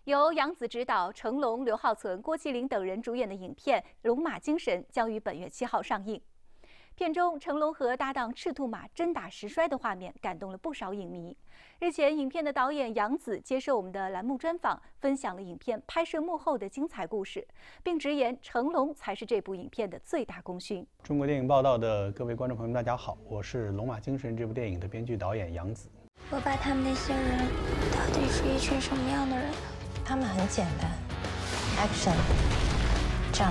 由杨紫执导、成龙、刘浩存、郭麒麟等人主演的影片《龙马精神》将于本月7号上映。片中成龙和搭档赤兔马真打实摔的画面感动了不少影迷。日前，影片的导演杨紫接受我们的栏目专访，分享了影片拍摄幕后的精彩故事，并直言成龙才是这部影片的最大功勋。 中国电影报道的各位观众朋友们，大家好，我是《龙马精神》这部电影的编剧导演杨紫。 我爸他们那些人到底是一群什么样的人？ 他们很简单 ，action， jump，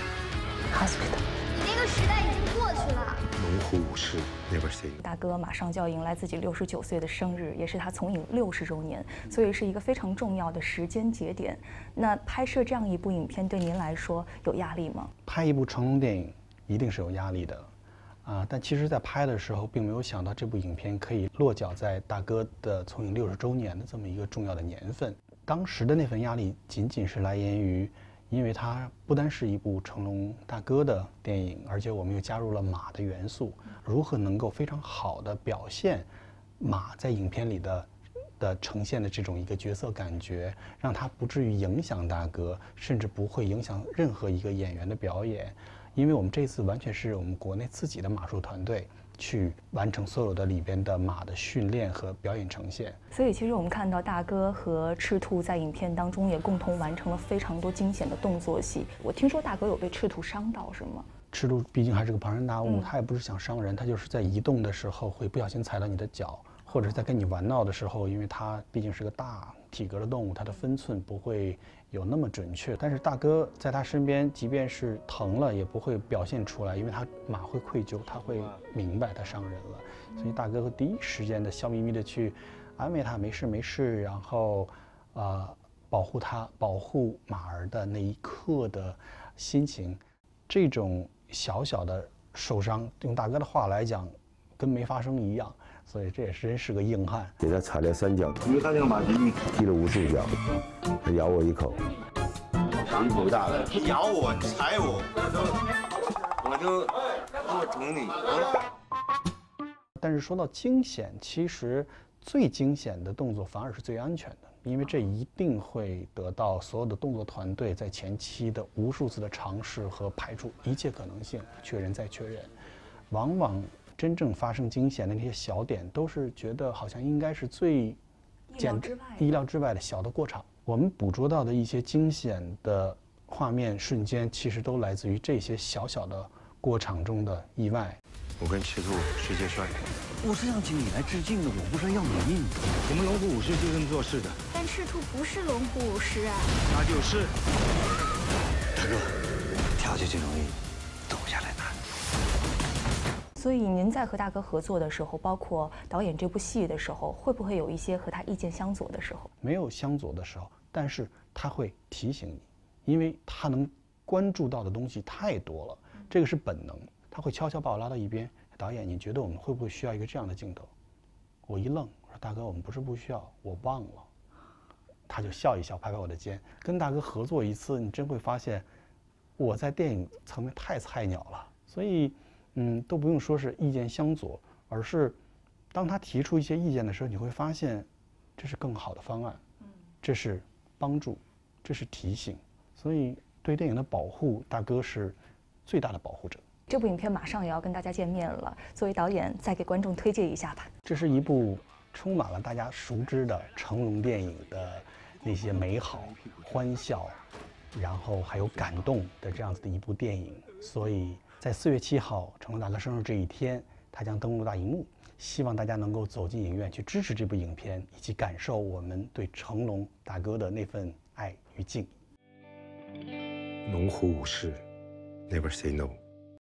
hospital。 你那个时代已经过去了。 龙虎武士 never say no。 大哥马上就要迎来自己69岁的生日，也是他从影60周年，所以是一个非常重要的时间节点。那拍摄这样一部影片对您来说有压力吗？ 拍一部成龙电影一定是有压力的，但其实在拍的时候并没有想到这部影片可以落脚在大哥的从影60周年的这么一个重要的年份。当时的那份压力仅仅是来源于，因为它不单是一部成龙大哥的电影，而且我们又加入了马的元素，如何能够非常好的表现马在影片里的呈现的这种一个角色感觉，让它不至于影响大哥，甚至不会影响任何一个演员的表演。因为我们这次完全是我们国内自己的马术团队去完成所有的里边的马的训练和表演呈现。 所以其实我们看到大哥和赤兔在影片当中也共同完成了非常多惊险的动作戏。我听说大哥有被赤兔伤到，是吗？ 赤兔毕竟还是个庞然大物，他也不是想伤人，他就是在移动的时候会不小心踩到你的脚，或者是在跟你玩闹的时候，因为它毕竟是个大体格的动物，它的分寸不会有那么准确。但是大哥在他身边，即便是疼了也不会表现出来，因为他马会愧疚，他会明白他伤人了，所以大哥会第一时间的笑眯眯的去安慰他，没事没事，然后保护他，保护马儿的那一刻的心情。这种小小的受伤，用大哥的话来讲，跟没发生一样。所以这也是真是个硬汉。 给他踩了3脚，你没看那个马蹄踢了无数脚，他咬我一口，伤口大了， 你咬我，你踩我，我就疼你。 但是说到惊险，其实最惊险的动作反而是最安全的，因为这一定会得到所有的动作团队在前期的无数次的尝试和排除一切可能性，确认再确认。往往真正发生惊险的那些小点，都是觉得好像应该是最意料之外的小的过场。我们捕捉到的一些惊险的画面瞬间，其实都来自于这些小小的过场中的意外。 我跟赤兔世界帅， 我是想请你来致敬的，我不是要你命。 我们龙虎武士就这么做事的。 但赤兔不是龙虎武士啊。 那就是。 大哥，跳下去容易，走下来难。 所以您在和大哥合作的时候，包括导演这部戏的时候，会不会有一些和他意见相左的时候？ 没有相左的时候，但是他会提醒你，因为他能关注到的东西太多了，这个是本能。他会悄悄把我拉到一边，导演，你觉得我们会不会需要一个这样的镜头？我一愣，我说大哥，我们不是不需要，我忘了。他就笑一笑，拍拍我的肩。跟大哥合作一次，你真会发现我在电影层面太菜鸟了，所以都不用说是意见相左，而是当他提出一些意见的时候，你会发现这是更好的方案，这是帮助，这是提醒。所以对电影的保护，大哥是最大的保护者。 这部影片马上也要跟大家见面了，作为导演，再给观众推荐一下吧。 这是一部充满了大家熟知的成龙电影的那些美好、欢笑，然后还有感动的这样子的一部电影。所以在4月7号成龙大哥生日这一天，他将登陆大荧幕，希望大家能够走进影院去支持这部影片，以及感受我们对成龙大哥的那份爱与敬意。 龙虎武士 never say no。